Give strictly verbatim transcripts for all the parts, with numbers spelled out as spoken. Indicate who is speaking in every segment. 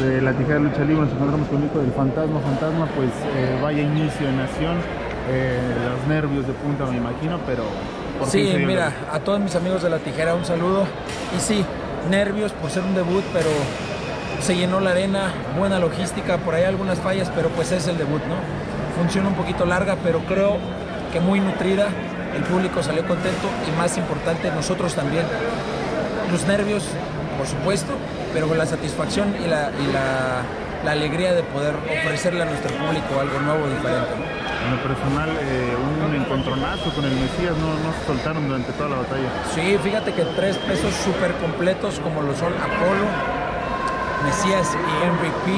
Speaker 1: de La Tijera de Lucha Libre. Nos encontramos con Nico del Fantasma. Fantasma, pues eh, vaya inicio en Nación, eh, los nervios de punta me imagino, pero... ¿por
Speaker 2: sí,
Speaker 1: qué
Speaker 2: mira, a todos mis amigos de La Tijera un saludo. Y sí, nervios por ser un debut, pero se llenó la arena, buena logística, por ahí algunas fallas, pero pues es el debut, ¿no? Funciona un poquito larga, pero creo que muy nutrida. El público salió contento y, más importante, nosotros también. Los nervios, por supuesto, pero con la satisfacción y la, y la, la alegría de poder ofrecerle a nuestro público algo nuevo, diferente, ¿no?
Speaker 1: En lo personal, eh, un encontronazo con el Mesías, no, no se soltaron durante toda la batalla.
Speaker 2: Sí, fíjate que tres pesos súper completos como lo son Apolo, Mesías y M V P.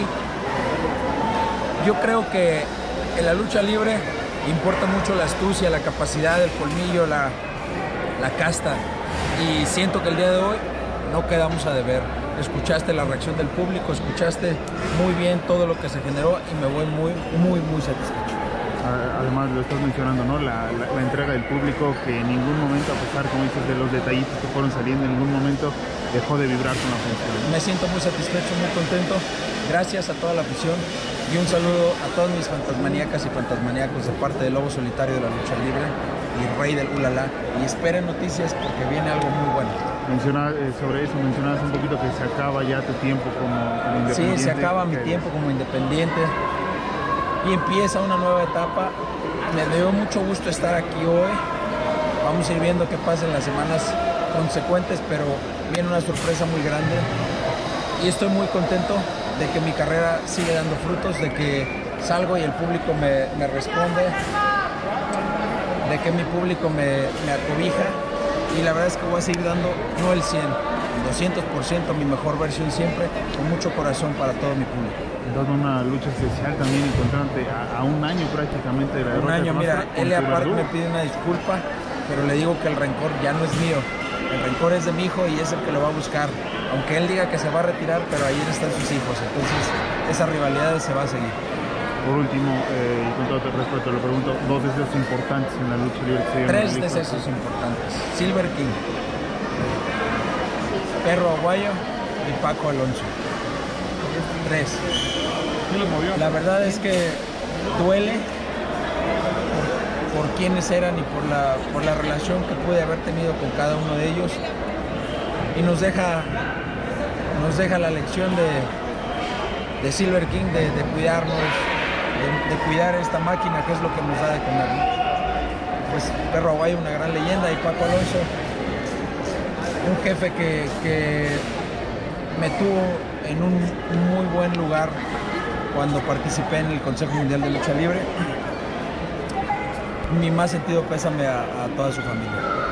Speaker 2: Yo creo que en la lucha libre importa mucho la astucia, la capacidad, el colmillo, la, la casta. Y siento que el día de hoy no quedamos a deber. Escuchaste la reacción del público, escuchaste muy bien todo lo que se generó y me voy muy, muy, muy satisfecho.
Speaker 1: Además, lo estás mencionando, ¿no? La, la, la entrega del público, que en ningún momento, a pesar, como dices, de los detallitos que fueron saliendo, en ningún momento dejó de vibrar con la función.
Speaker 2: Me siento muy satisfecho, muy contento. Gracias a toda la afición y un saludo a todos mis fantasmaníacas y fantasmaníacos de parte del Lobo Solitario de la Lucha Libre y Rey del Ulala. Y esperen noticias porque viene algo muy bueno.
Speaker 1: Menciona, eh, sobre eso, mencionabas un poquito que se acaba ya tu tiempo como, como independiente.
Speaker 2: Sí, se acaba mi
Speaker 1: que...
Speaker 2: tiempo como independiente y empieza una nueva etapa. Me dio mucho gusto estar aquí hoy. Vamos a ir viendo qué pasa en las semanas consecuentes, pero viene una sorpresa muy grande y estoy muy contento de que mi carrera sigue dando frutos, de que salgo y el público me, me responde, de que mi público me, me acobija, y la verdad es que voy a seguir dando, no el cien, el doscientos por ciento, mi mejor versión siempre, con mucho corazón para todo mi público.
Speaker 1: Dando una lucha especial también, encontrándote a, a un año prácticamente de la derrota.
Speaker 2: Un año, mira, L A Park me
Speaker 1: Verdugo.
Speaker 2: pide una disculpa, pero le digo que el rencor ya no es mío, el rencor es de mi hijo y es el que lo va a buscar, aunque él diga que se va a retirar, pero ahí están sus hijos, entonces esa rivalidad se va a seguir.
Speaker 1: Por último, eh, y con todo el respeto, le pregunto, dos deseos importantes en la lucha libre.
Speaker 2: Tres deseos importantes: Silver King, Perro Aguayo y Paco Alonso. Tres. La verdad es que duele por, por quiénes eran y por la, por la relación que pude haber tenido con cada uno de ellos, y nos deja, nos deja la lección de, de Silver King, de, de cuidarnos, de, de cuidar esta máquina que es lo que nos da de comer, ¿no? Pues Perro Aguayo, una gran leyenda, y Paco Alonso, un jefe que, que me tuvo en un muy buen lugar cuando participé en el Consejo Mundial de Lucha Libre. Mi más sentido pésame a, a toda su familia.